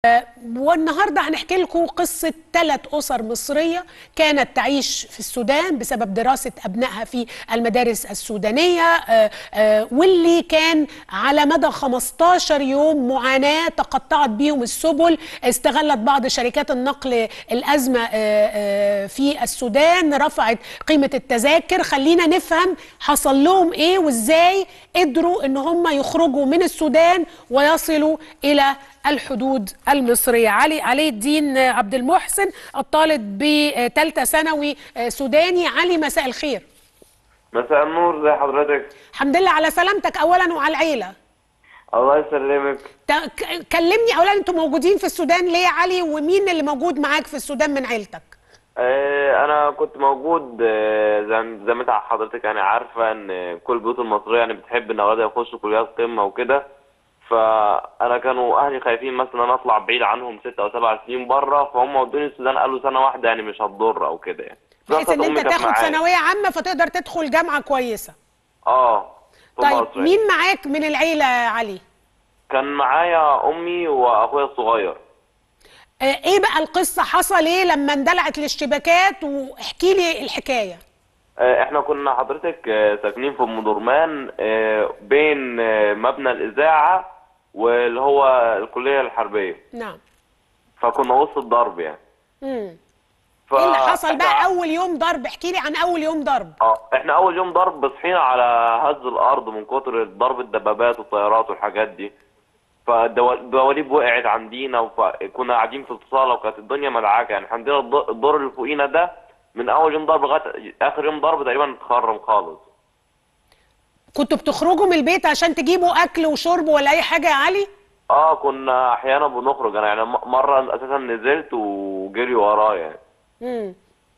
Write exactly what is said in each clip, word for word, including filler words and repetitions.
والنهارده هنحكي لكم قصة ثلاث أسر مصرية كانت تعيش في السودان بسبب دراسة أبنائها في المدارس السودانية، واللي كان على مدى خمستاشر يوم معاناة تقطعت بيهم السبل. استغلت بعض شركات النقل الأزمة في السودان، رفعت قيمة التذاكر. خلينا نفهم حصل لهم إيه وإزاي قدروا إن هم يخرجوا من السودان ويصلوا إلى الحدود المصرية. علي علي الدين عبد المحسن، الطالب بثالثة ثانوي سوداني. علي، مساء الخير. مساء النور، زي حضرتك؟ الحمد لله على سلامتك أولا وعلى العيلة. الله يسلمك. كلمني أولا، أنتوا موجودين في السودان ليه يا علي؟ ومين اللي موجود معاك في السودان من عيلتك؟ آه أنا كنت موجود، آه زي ما حضرتك يعني عارفة إن كل البيوت المصرية يعني بتحب إن أولادها يخشوا كليات قمة وكده. فانا كانوا اهلي خايفين مثلا انا اطلع بعيد عنهم ست او سبع سنين بره، فهم ودوني السودان قالوا سنه واحده يعني مش هتضر او كده يعني، بحيث ان انت تاخد ثانويه عامه فتقدر تدخل جامعه كويسه. اه طيب مين معاك من العيله يا علي؟ كان معايا امي واخويا الصغير. آه ايه بقى القصه؟ حصل ايه لما اندلعت الاشتباكات؟ واحكي لي الحكايه. آه احنا كنا حضرتك آه ساكنين في ام درمان، آه بين آه مبنى الاذاعه واللي هو الكليه الحربيه. نعم. فكنا وسط الضرب يعني. امم ف... ايه اللي حصل بقى اول يوم ضرب؟ احكي لي عن اول يوم ضرب. اه احنا اول يوم ضرب صحينا على هز الارض من كتر ضرب الدبابات والطيارات والحاجات دي. فالدواليب وقعت عندينا، وكنا قاعدين في الصاله وكانت الدنيا مدعكه يعني. عندنا الدور اللي فوقينا ده من اول يوم ضرب لغايه اخر يوم ضرب تقريبا اتخرم خالص. كنتوا بتخرجوا من البيت عشان تجيبوا اكل وشرب ولا اي حاجه يا علي؟ اه كنا احيانا بنخرج. انا يعني مره اساسا نزلت وجري ورايا يعني. امم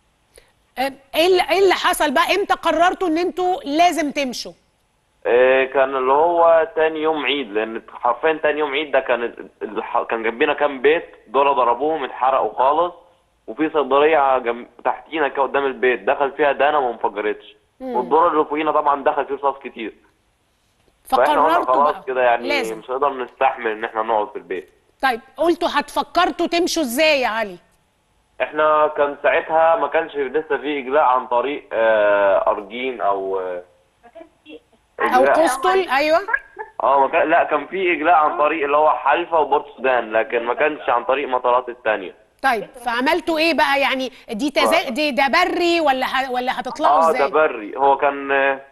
ايه اللي ايه اللي حصل بقى؟ امتى قررتوا ان انتوا لازم تمشوا؟ إيه كان اللي هو تاني يوم عيد، لان حرفيا تاني يوم عيد ده كان كان جنبينا كام بيت دول ضربوهم اتحرقوا خالص، وفي صيدليه جنب تحتينا كده قدام البيت دخل فيها دانا وما انفجرتش، والدور اللي فوقينا طبعا دخل فيه رصاص كتير. فقررتوا خلاص كده يعني لازم. مش هنقدر نستحمل ان احنا نقعد في البيت. طيب قلتوا هتفكرتوا تمشوا ازاي يا علي؟ احنا كان ساعتها ما كانش لسه في اجلاء عن طريق آه ارجين او آه او قسطل. ايوه اه ما كان، لا كان في اجلاء عن طريق اللي هو حلفا وبورت السودان، لكن ما كانش عن طريق مطارات الثانيه. طيب فعملتوا ايه بقى يعني؟ دي تزا... دي ده بري ولا ه... ولا هتطلعوا اه ازاي؟ اه ده بري. هو كان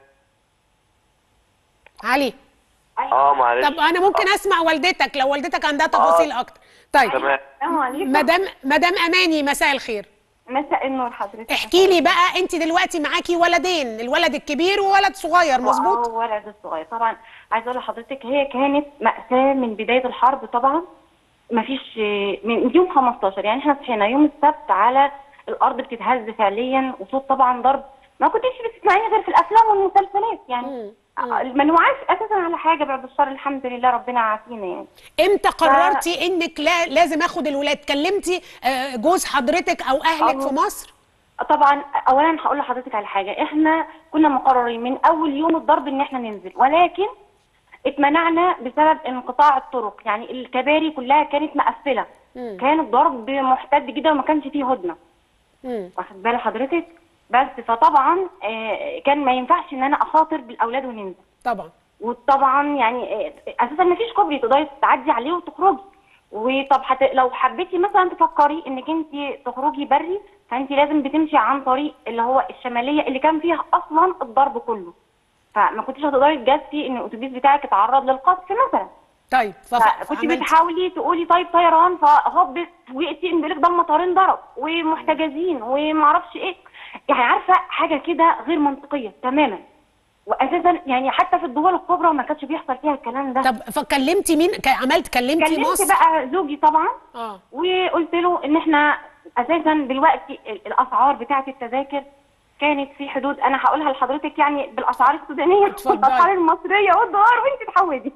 علي. اه معلش. طب انا ممكن آه. اسمع والدتك لو والدتك عندها تفاصيل آه. اكتر. طيب تمام. مدام مدام اماني، مساء الخير. مساء النور حضرتك. احكي لي بقى، انت دلوقتي معاكي ولدين، الولد الكبير وولد صغير، مظبوط؟ اه ولد الصغير طبعا. عايزه اقول لحضرتك هي كانت مأساة من بدايه الحرب طبعا. مفيش من يوم خمستاشر يعني احنا صحينا يوم السبت على الارض بتتهز فعليا، وصوت طبعا ضرب ما كنتش بتسمعيه غير في الافلام والمسلسلات يعني. ما نوعاش اساسا على حاجه بعد الشر، الحمد لله ربنا عافينا يعني. امتى قررتي ف... انك لا لازم اخد الولاد؟ كلمتي جوز حضرتك او اهلك أو... في مصر؟ طبعا اولا هقول لحضرتك على حاجه، احنا كنا مقررين من اول يوم الضرب ان احنا ننزل، ولكن اتمنعنا بسبب انقطاع الطرق، يعني الكباري كلها كانت مقفله. مم. كان الضرب محتد جدا وما كانش فيه هدنه. واخد بال حضرتك؟ بس فطبعا آه كان ما ينفعش ان انا اخاطر بالاولاد وننزل. طبعا. وطبعا يعني آه اساسا ما فيش كوبري تقدري تعدي عليه وتخرجي. وطب حت... لو حبيتي مثلا تفكري انك انت تخرجي بري، فانت لازم بتمشي عن طريق اللي هو الشماليه اللي كان فيها اصلا الضرب كله. فما كنتيش هتقدري تجازفي ان الاتوبيس بتاعك اتعرض للقصف مثلا. طيب فكنت بتحاولي تقولي طيب طيران، فهوب وقتي ان بيقول لك ده المطارين ضرب ومحتجزين وما اعرفش ايه، يعني عارفه حاجه كده غير منطقيه تماما. واساسا يعني حتى في الدول الكبرى ما كانش بيحصل فيها الكلام ده. طب فكلمتي مين؟ عملت كلمتي كلمت مصر؟ بقى زوجي طبعا. اه وقلت له ان احنا اساسا دلوقتي الاسعار بتاعه التذاكر كانت في حدود، انا هقولها لحضرتك يعني بالاسعار السودانيه والاسعار المصريه والدولار وانت تحودي.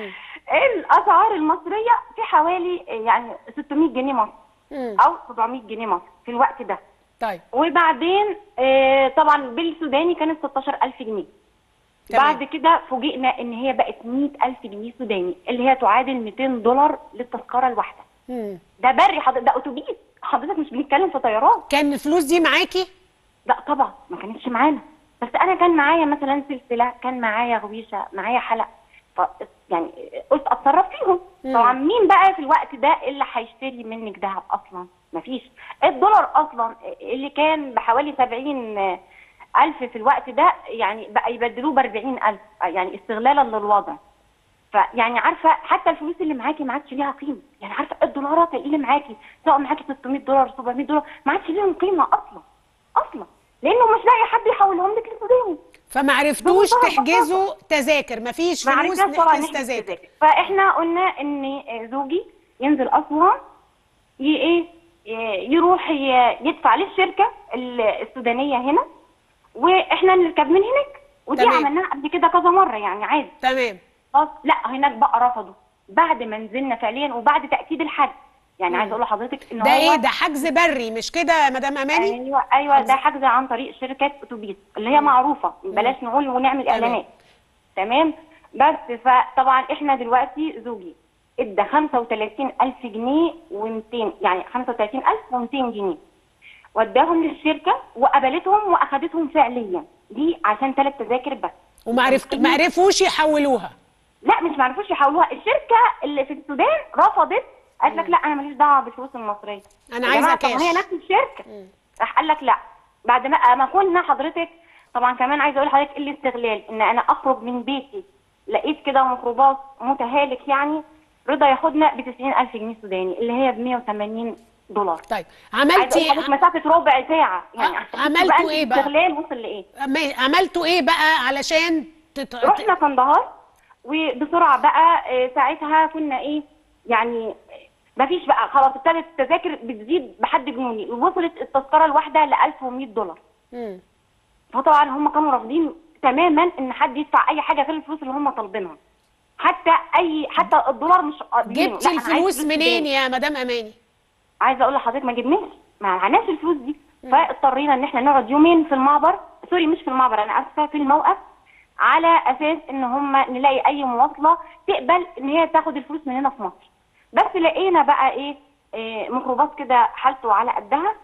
الاسعار المصريه في حوالي يعني ستمية جنيه مصري او سبعمية جنيه مصري في الوقت ده. طيب وبعدين آه طبعا بالسوداني كانت ستاشر ألف جنيه. تمام. بعد كده فوجئنا ان هي بقت مية ألف جنيه سوداني، اللي هي تعادل ميتين دولار للتذكره الواحده. مم. ده بري حضرتك، ده اتوبيس حضرتك، مش بنتكلم في طيران. كان الفلوس دي معاكي؟ لا طبعا ما كانتش معانا، بس انا كان معايا مثلا سلسله، كان معايا غويشه، معايا حلق، ف يعني قلت اتصرف فيهم. مم. طبعا مين بقى في الوقت ده اللي هيشتري منك دهب اصلا؟ مفيش. الدولار اصلا اللي كان بحوالي سبعين الف في الوقت ده يعني بقى يبدلوه ب اربعين الف، يعني استغلالا للوضع. فيعني عارفه حتى الفلوس اللي معاكي ما عادش ليها قيمه، يعني عارفه الدولارات اللي معاكي سواء معاكي ستمية دولار سبعمية دولار ما عادش ليهم قيمه اصلا اصلا، لانه مش لاقي حد يحولهم لك للسوداني. فما عرفتوش تحجزوا تذاكر؟ مفيش ما فلوس عرفناش طبعا نحجز نحجز تذاكر. تذاكر. فاحنا قلنا ان زوجي ينزل اسوان، ي ايه ي- يروح ي- يدفع للشركه ال- السودانيه هنا، واحنا نركب من هناك. ودي تمام. عملناها قبل كده كذا مره يعني عادي. تمام. خلاص لا هناك بقى رفضوا بعد ما نزلنا فعليا وبعد تاكيد الحجز. يعني مم. عايزه اقول لحضرتك ان ده هو ايه ده؟ حجز بري مش كده يا مدام اماني؟ ايوه ايوه حجز. ده حجز عن طريق شركات اتوبيس اللي هي معروفه، بلاش نقول ونعمل تمام. اعلانات. تمام. بس فطبعا احنا دلوقتي زوجي ادى خمسة وتلاتين الف جنيه و200، يعني خمسة وتلاتين الف ومئتين جنيه وداهم للشركه وقبلتهم واخدتهم فعليا، دي عشان ثلاث تذاكر بس. وما عرفت ما عرفوش يحولوها؟ لا مش ما عرفوش يحولوها، الشركه اللي في السودان رفضت، قالت لك لا انا ماليش دعوه بالفلوس المصريه، انا يا عايزه جماعة طب كاش. ما هي نفس الشركه. راح قال لك لا. بعد ما ما كنا حضرتك طبعا كمان عايزه اقول لحضرتك ايه الاستغلال، ان انا اخرج من بيتي لقيت كده ميكروباص متهالك يعني رضا ياخدنا ب تسعين الف جنيه سوداني اللي هي ب مية وتمانين دولار. طيب عايزه اقول عملتي لحضرتك مسافه ربع ساعه يعني. آه، عملتوا ايه بقى؟ الاستغلال وصل لايه؟ ما- عملتوا ايه بقى علشان تت... رحنا كندهار وبسرعه بقى آه، ساعتها كنا ايه يعني مفيش بقى خلاص، ابتدت التذاكر بتزيد بحد جنوني، وصلت التذكره الواحده ل الف ومئة دولار. مم. فطبعا هم كانوا رافضين تماما ان حد يدفع اي حاجه غير الفلوس اللي هم طالبينها، حتى اي حتى الدولار مش قاضيينه. جبتي الفلوس منين يا مدام اماني؟ عايزه اقول لحضرتك ما جبناش، ما معناش الفلوس دي. فاضطرينا ان احنا نقعد يومين في المعبر، سوري مش في المعبر انا اسفه، في الموقف، على اساس ان هم نلاقي اي مواصله تقبل ان هي تاخد الفلوس مننا في مصر. بس لقينا بقى ايه, إيه ميكروباص كده حالته على قدها،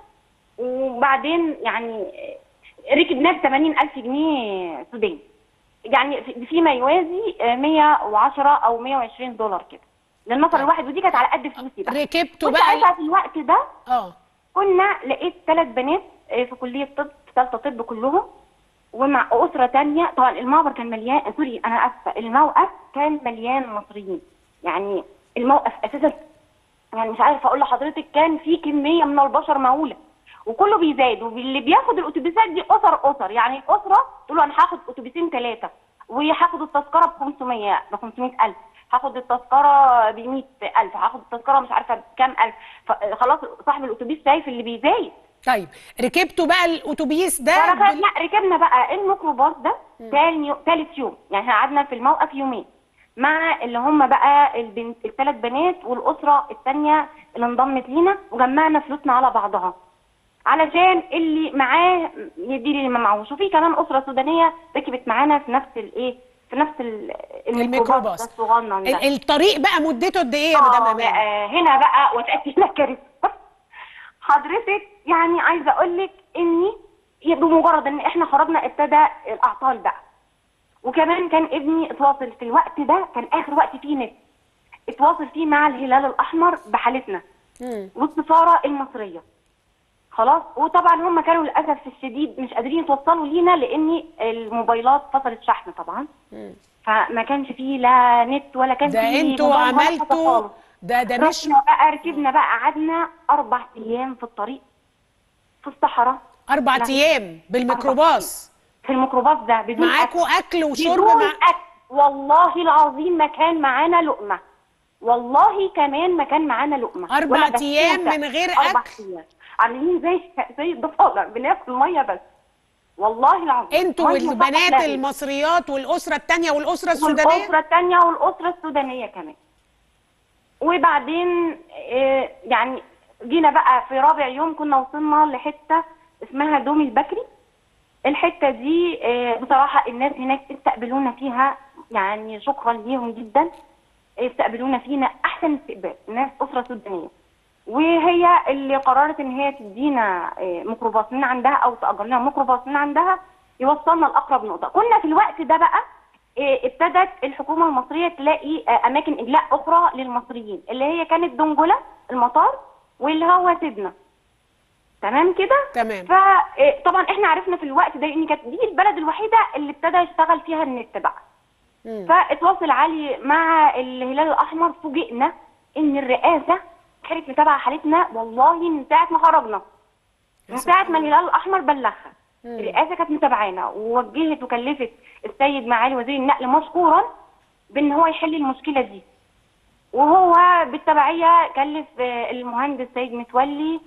وبعدين يعني ركبناه ب تمانين الف جنيه سوداني، يعني فيما يوازي مية وعشرة او مية وعشرين دولار كده للنفر الواحد، ودي كانت على قد فلوسي بقى. ركبتوا بقى ال... في الوقت ده اه كنا لقيت ثلاث بنات في كليه طب، في ثالثه طب كلهم، ومع اسره ثانيه. طبعا المعبر كان مليان، سوري انا اسفه، الموقف كان مليان مصريين، يعني الموقف اساسا يعني مش عارفه اقول لحضرتك كان في كميه من البشر مهوله، وكله بيزايد، واللي بياخد الاتوبيسات دي اسر اسر، يعني الاسره تقول له انا هاخد اتوبيسين ثلاثه وهاخد التذكره ب خمسمية ب خمسمية الف، هاخد التذكره ب مية الف، هاخد التذكره مش عارفه بكام الف، خلاص صاحب الاتوبيس شايف اللي بيزايد. طيب ركبتوا بقى الاتوبيس ده؟ فركبنا بال... ركبنا بقى الميكروباص ده ثالث يوم، يعني احنا قعدنا في الموقف يومين مع اللي هم بقى البنت الثلاث بنات والاسره الثانيه اللي انضمت لينا، وجمعنا فلوسنا على بعضها علشان اللي معاه يدي لي اللي ما معهوش. وفي كمان اسره سودانيه ركبت معانا في نفس الايه في نفس الميكروباص الصغنن ده. الطريق بقى مدته قد ايه يا مدام اماني؟ آه هنا بقى وتاتي لك كارثه حضرتك، يعني عايزه اقول لك اني بمجرد ان احنا خرجنا ابتدى الاعطال بقى، وكمان كان ابني اتواصل في الوقت ده، كان اخر وقت فيه نت اتواصل فيه مع الهلال الاحمر بحالتنا والسفاره المصريه خلاص. وطبعا هم كانوا للاسف الشديد مش قادرين يتوصلوا لينا لان الموبايلات فصلت شحن طبعا، مم. فما كانش فيه لا نت ولا كان ده فيه انتوا عملتوا ده ده مش بقى ركبنا بقى قعدنا اربع ايام في الطريق في الصحراء، اربع ايام بالميكروباص في الميكروباص ده بدون معاكوا اكل, أكل وشرب بدون مع... اكل والله العظيم ما كان معانا لقمه، والله كمان ما كان معانا لقمه. اربع ايام من غير أربع اكل أيام. عاملين زي زي الضفادع بناكل ميه بس، والله العظيم. انتوا والبنات المصريات والاسره الثانيه والاسره السودانيه والاسره الثانيه والاسره السودانيه كمان. وبعدين إيه يعني جينا بقى في رابع يوم كنا وصلنا لحته اسمها دومي البكري. الحته دي إيه بصراحه الناس هناك استقبلونا فيها يعني شكرا ليهم جدا. استقبلونا فينا احسن استقبال، ناس اسره سودانيه، وهي اللي قررت ان هي تدينا ميكروباص من عندها او تاجر لنا ميكروباص من عندها يوصلنا لاقرب نقطه. كنا في الوقت ده بقى ابتدت الحكومه المصريه تلاقي اماكن اجلاء اخرى للمصريين، اللي هي كانت دنجله المطار واللي هو سيدنا. تمام كده؟ تمام. فطبعا احنا عرفنا في الوقت ده ان كانت دي البلد الوحيده اللي ابتدى يشتغل فيها النت بقى. فاتواصل علي مع الهلال الاحمر، فوجئنا ان الرئاسه كانت متابعه حالتنا والله من ساعه ما خرجنا، من ساعه ما الهلال الاحمر بلغها. الرئاسه كانت متابعانا ووجهت وكلفت السيد معالي وزير النقل مشكورا بان هو يحل المشكله دي، وهو بالتبعيه كلف المهندس سيد متولي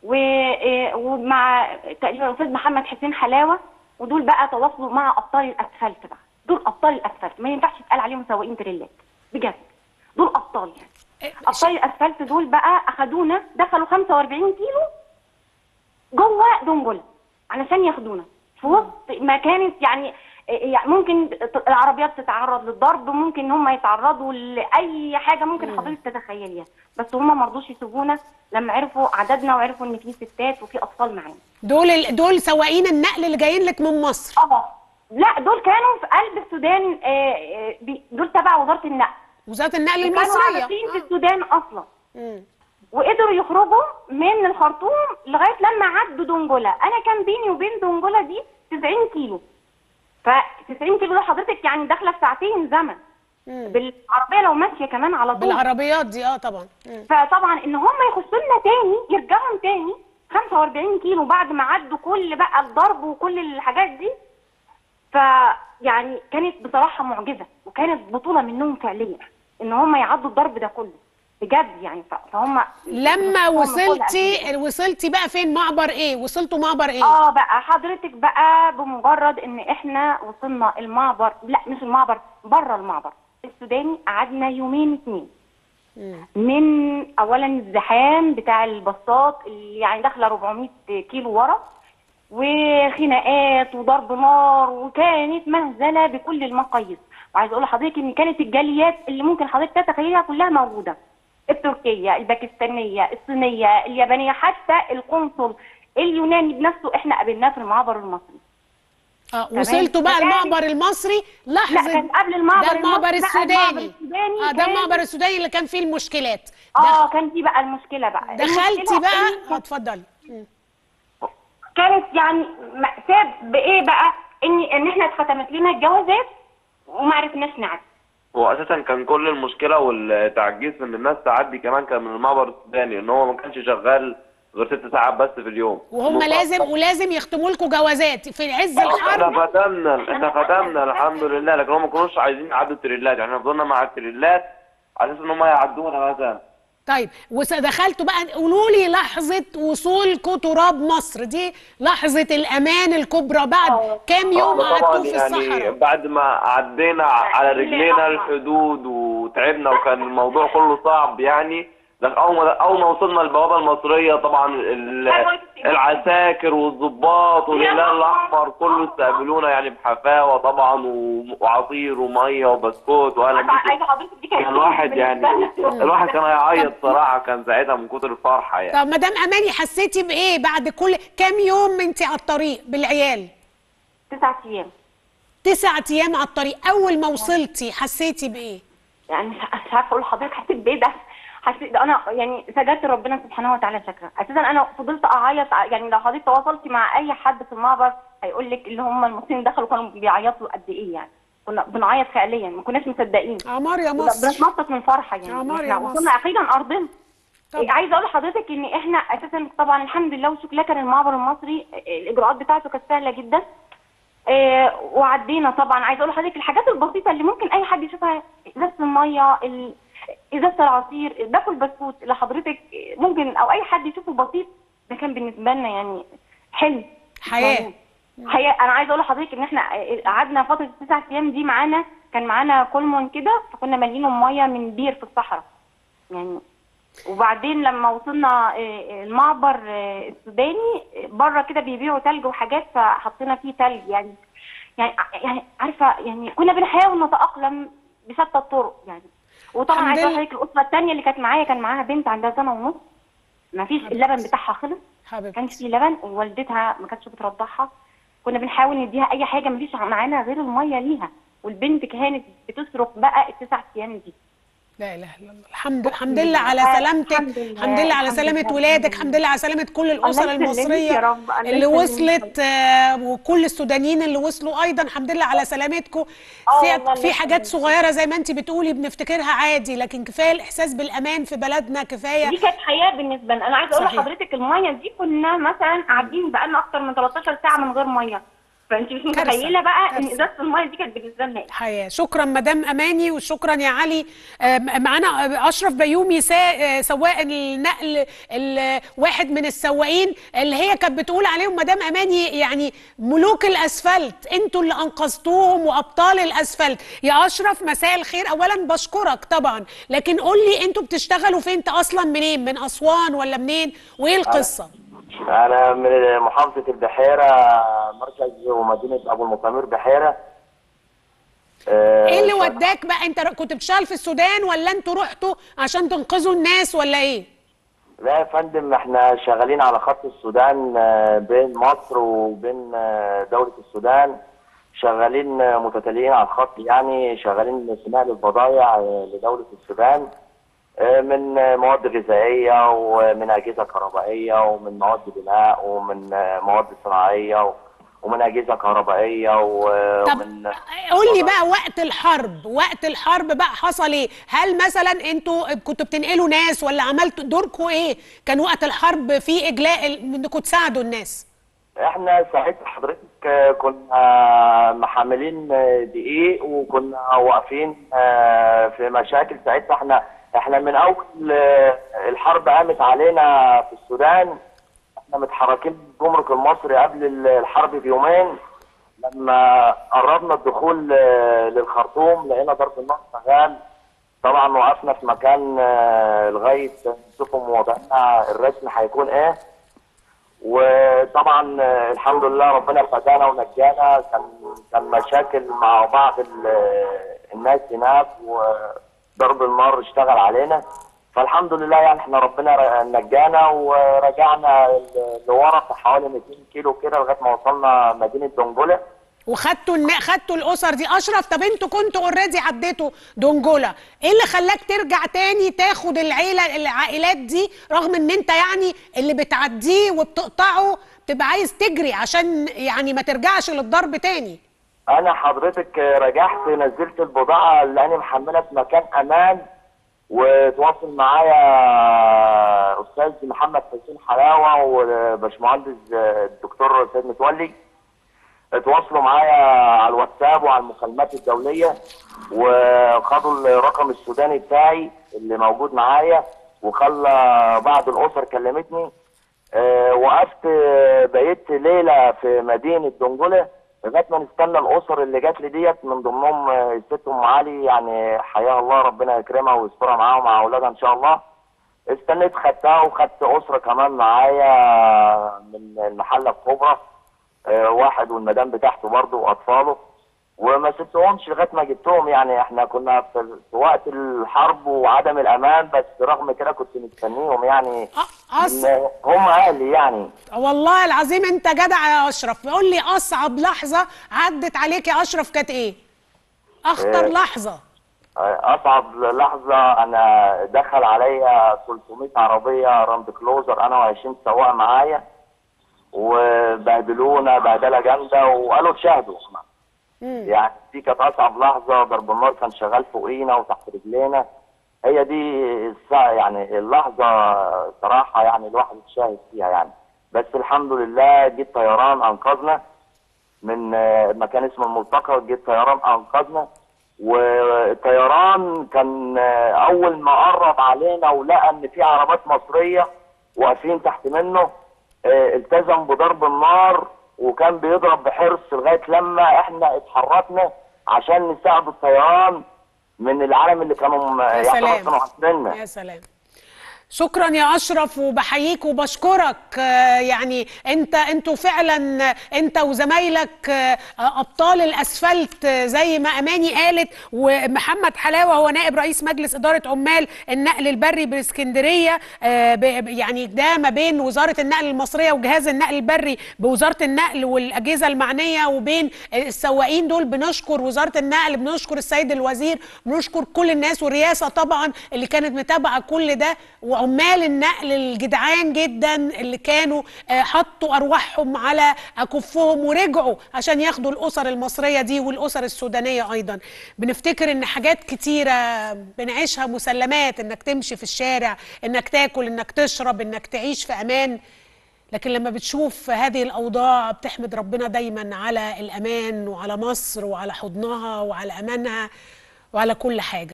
ومع تقريبا الاستاذ محمد حسين حلاوه، ودول بقى تواصلوا مع ابطال الاسفلت بقى. دول ابطال الاسفلت ما ينفعش يتقال عليهم سواقين تريلات بجد، دول ابطال يعني. ابطال الاسفلت دول بقى اخدونا، دخلوا خمسة وأربعين كيلو جوه دنجله علشان ياخدونا في وسط ما كانت يعني يعني ممكن العربيات تتعرض للضرب، ممكن ان هم يتعرضوا لاي حاجه ممكن حضرتك تتخيليها، بس هم ما رضوش يسيبونا لما عرفوا عددنا وعرفوا ان في ستات وفي اطفال معانا. دول ال... دول سواقين النقل اللي جايين لك من مصر؟ اه لا، دول كانوا في قلب السودان، آه دول تبع وزاره النقل. وزاره النقل المصريه كانوا عايشين في السودان اصلا. مم. وقدروا يخرجوا من الخرطوم لغايه لما عدوا دنجله. انا كان بيني وبين دنجله دي تسعين كيلو، ف تسعين كيلو ده حضرتك يعني داخله في ساعتين زمن. مم. بالعربيه لو ماشيه كمان على طول. بالعربيات دي اه طبعا. مم. فطبعا ان هم يخشوا لنا تاني، يرجعوا تاني خمسة وأربعين كيلو بعد ما عدوا كل بقى الضرب وكل الحاجات دي، فيعني كانت بصراحه معجزه، وكانت بطوله منهم فعليا ان هم يعدوا الضرب ده كله بجد يعني. فهم لما وصلتي وصلتي بقى فين؟ معبر ايه؟ وصلتوا معبر ايه؟ اه بقى حضرتك بقى بمجرد ان احنا وصلنا المعبر، لا مش المعبر، بره المعبر السوداني، قعدنا يومين اتنين. من اولا الزحام بتاع الباصات اللي يعني داخله أربعمية كيلو ورا، وخناقات وضرب نار، وكانت مهزله بكل المقاييس. وعايز اقول لحضرتك ان كانت الجاليات اللي ممكن حضرتك تتخيلها كلها موجوده، التركيه، الباكستانيه، الصينيه، اليابانيه، حتى القنصل اليوناني بنفسه احنا قابلناه في المعبر المصري. اه وصلتوا بقى المعبر المصري لحظه؟ لا كان قبل المعبر ده المعبر السوداني. السوداني اه ده المعبر السوداني اللي كان فيه المشكلات. اه كان في بقى المشكله بقى. دخلتي بقى؟ اتفضلي. كانت يعني مأساة بايه بقى؟ ان ان احنا اتختمت لنا الجوازات وما عرفناش نعدي. هو اساسا كان كل المشكله والتعجيز ان الناس تعدي كمان كان من المعبر السوداني، ان هو ما كانش شغال غير ست ساعات بس في اليوم، وهم لازم ولازم يختموا لكم جوازات في عز الحرب. احنا ختمنا احنا ختمنا الحمد لله، لكن هم ما كانوش عايزين يعدوا التريلات، يعني احنا فضلنا مع التريلات على اساس ان هم يعدونا مثلا. طيب ودخلتوا بقى، قولوا لي لحظه وصولكم تراب مصر دي، لحظه الامان الكبرى بعد كام يوم قعدتوا في يعني الصحراء؟ بعد ما عدينا على رجلينا الحدود وتعبنا وكان الموضوع كله صعب يعني. اول ما اول ما وصلنا البوابه المصريه طبعا العساكر والضباط والهلال الاحمر كله استقبلونا يعني بحفاوه طبعا، وعصير وميه وبسكوت واهلا بيك. كان الواحد يعني الواحد كان هيعيط صراحه، كان ساعتها من كتر الفرحه يعني. طب مدام اماني حسيتي بايه بعد كل كام يوم انت على الطريق بالعيال؟ تسعة ايام. تسعة ايام على الطريق، اول ما وصلتي حسيتي بايه؟ يعني مش عارفه اقول لحضرتك حسيت بايه، ده حسيت انا يعني سجدت ربنا سبحانه وتعالى شكرا. اساسا انا فضلت اعيط يعني، لو حضرتك تواصلتي مع اي حد في المعبر هيقول لك اللي هم المصريين دخلوا كانوا بيعيطوا قد ايه يعني. كنا بنعيط فعليا، ما كناش مصدقين. عمار يا مصر، بنتنطط من فرحه يعني. عمار يا مصر، وصلنا اخيرا ارضنا. عايزه اقول لحضرتك ان احنا اساسا طبعا الحمد لله وشكرا كان المعبر المصري الاجراءات بتاعته كانت سهله جدا. إيه وعدينا طبعا. عايزه اقول لحضرتك الحاجات البسيطه اللي ممكن اي حد يشوفها، ازازه الميه، ازازه العصير، باكل بسكوت اللي حضرتك ممكن او اي حد يشوفه بسيط، ده كان بالنسبه لنا يعني حلم حياه حياه. انا عايزه اقول لحضرتك ان احنا قعدنا فتره التسع ايام دي معانا، كان معانا كولمون كده، فكنا مالينه ميه من بير في الصحراء يعني. وبعدين لما وصلنا المعبر السوداني بره كده بيبيعوا ثلج وحاجات، فحطينا فيه ثلج يعني. يعني يعني عارفه يعني كنا بنحاول نتاقلم بشتى الطرق يعني. وطبعا الحمد عايزه اقول لله. لحضرتك الاسره الثانيه اللي كانت معايا كان معاها بنت عندها سنه ونص، ما فيش اللبن بتاعها خلص، ما حبيبتي. كانش في لبن، ووالدتها ما كانتش بترضعها. كنا بنحاول نديها اي حاجه، ما فيش معانا غير الميه ليها، والبنت كانت بتصرخ بقى التسع ايام دي. لا اله الا الله. الحمد اقسم الحمد لله بالله. على آه، سلامتك. الحمد لله، الحمد لله على الحمد سلامة لله، ولادك، الحمد الحمد لله. لله على سلامة كل الله الأسر يسلمك المصرية يا رب، الله اللي يسلمك. وصلت، آه، وكل السودانيين اللي وصلوا أيضا الحمد لله على سلامتكم. اه في والله الله في حاجات يسلمك. صغيرة زي ما أنت بتقولي بنفتكرها عادي، لكن كفاية الإحساس بالأمان في بلدنا، كفاية. دي كانت حياه بالنسبه لنا. انا عايزه اقول صحيح. لحضرتك الميه دي كنا مثلا قاعدين بقالنا اكتر من تلتاشر ساعه من غير ميه، فانت مش كارثة. متخيله بقى ان كارثة. ازازه الميه دي كانت بالنسبه لنا ايه. حياة. شكرا مدام اماني، وشكرا يا علي. آه، معانا اشرف بيومي، سا- آه، سواق النقل، ال- واحد من السواقين اللي هي كانت بتقول عليهم مدام اماني يعني ملوك الاسفلت، انتوا اللي انقذتوهم وابطال الاسفلت. يا اشرف مساء الخير، اولا بشكرك طبعا، لكن قول لي انتوا بتشتغلوا فين؟ انت اصلا منين؟ من اسوان ولا منين؟ وايه القصه؟ أنا من محافظة البحيرة، مركز ومدينة أبو المطامير بحيرة. ايه اللي شغال. وداك بقى؟ انت كنت بتشتغل في السودان ولا انتوا رحتوا عشان تنقذوا الناس ولا ايه؟ لا يا فندم، احنا شغالين على خط السودان، آه، بين مصر وبين آه، دولة السودان. شغالين آه، متتاليين على الخط، يعني شغالين في نقل البضائع آه، لدولة السودان، آه، من آه، مواد غذائية ومن أجهزة كهربائية ومن مواد بناء ومن آه، مواد صناعية ومن أجهزة كهربائية طب ومن قول لي بقى، وقت الحرب، وقت الحرب بقى حصل ايه؟ هل مثلا انتوا كنتوا بتنقلوا ناس ولا عملتوا دوركم ايه؟ كان وقت الحرب في اجلاء ال- انكم تساعدوا الناس؟ احنا ساعتها حضرتك آه، كنا محملين آه، دقيق، وكنا واقفين آه، في مشاكل. ساعتها احنا احنا من اول آه، الحرب قامت علينا في السودان، احنا متحركين الجمرك المصري قبل الحرب بيومين. لما قربنا الدخول آه، للخرطوم لقينا ضرب النار شغال. طبعا وقفنا في مكان آه، لغايه نشوفهم وضعنا الرسمي هيكون ايه. وطبعا آه، الحمد لله ربنا فدانا ونجانا. كان كان مشاكل مع بعض ال- الناس هناك، وضرب النار اشتغل علينا. فالحمد لله يعني احنا ربنا نجانا، ورجعنا لورا في حوالي مئتين كيلو كده لغايه ما وصلنا مدينه دنجله. وخدتوا الن... خدتوا الاسر دي. اشرف، طب انتوا كنتوا اوريدي عديتوا دونجولا، ايه اللي خلاك ترجع تاني تاخد العيله العائلات دي، رغم ان انت يعني اللي بتعديه وبتقطعه تبقى عايز تجري عشان يعني ما ترجعش للضرب تاني؟ انا حضرتك رجعت نزلت البضاعه اللي انا محملها في مكان امان، وتواصل معايا استاذ محمد حسين حلاوه وباشمهندس الدكتور سيد متولي. تواصلوا معايا على الواتساب وعلى المكالمات الدوليه، وخدوا الرقم السوداني بتاعي اللي موجود معايا، وخلى بعض الاسر كلمتني. أه وقفت، بقيت ليله في مدينه دنجله لغايه ما نستنى الاسر اللي جات لي ديت، من ضمنهم الست ام علي، يعني حياها الله ربنا يكرمها ويسترها معاها ومع اولادها ان شاء الله. استنيت خدتها، وخدت اسره كمان معايا من المحله الكبرى، أه واحد والمدام بتاعته برضه واطفاله، وما سبتهمش لغايه ما جبتهم. يعني احنا كنا في في وقت الحرب وعدم الامان، بس رغم كده كنت مستنيهم. يعني أص... إن هم اهلي يعني. والله العظيم انت جدع يا اشرف. قول لي اصعب لحظه عدت عليك يا اشرف كانت ايه؟ اخطر إيه. لحظه. اصعب لحظه، انا دخل عليا ثلاثمئة عربيه راند كلوزر انا وعشرين سواق معايا، وبهدلونا بهدله جامده وقالوا تشاهدوا. يعني دي كانت اصعب لحظه. ضرب النار كان شغال فوقينا وتحت رجلينا. هي دي الساعة يعني اللحظه صراحه، يعني الواحد اتشاهد فيها يعني. بس الحمد لله جيت طيران انقذنا من مكان اسمه الملتقى، جيت طيران انقذنا. والطيران كان اول ما قرب علينا ولقى ان في عربات مصريه واقفين تحت منه، التزم بضرب النار، وكان بيضرب بحرص لغايه لما احنا اتحركنا عشان نساعد الطيران من العالم اللي كانوا يا يعني سلام كانوا عاطليننا. يا سلام. شكرا يا اشرف، وبحييك وبشكرك. يعني انت انتوا فعلا انت وزمايلك ابطال الاسفلت زي ما اماني قالت. ومحمد حلاوه هو نائب رئيس مجلس اداره عمال النقل البري باسكندريه، يعني ده ما بين وزاره النقل المصريه وجهاز النقل البري بوزاره النقل والاجهزه المعنيه، وبين السواقين دول. بنشكر وزاره النقل، بنشكر السيد الوزير، بنشكر كل الناس والرئاسه طبعا اللي كانت متابعه كل ده، وعمال النقل الجدعان جدا اللي كانوا حطوا ارواحهم على اكفهم ورجعوا عشان ياخدوا الاسر المصريه دي والاسر السودانيه ايضا. بنفتكر ان حاجات كتيره بنعيشها مسلمات، انك تمشي في الشارع، انك تاكل، انك تشرب، انك تعيش في امان. لكن لما بتشوف هذه الاوضاع بتحمد ربنا دايما على الامان وعلى مصر وعلى حضنها وعلى امانها وعلى كل حاجه.